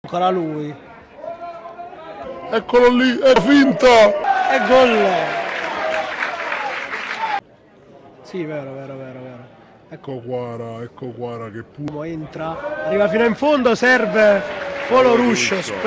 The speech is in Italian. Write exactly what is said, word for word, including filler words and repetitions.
Ancora lui. Eccolo lì, è finta! E gol! Sì, vero, vero, vero, vero. Ecco Quara, ecco Quara che pure... Entra, arriva fino in fondo, serve Polo Ruscio.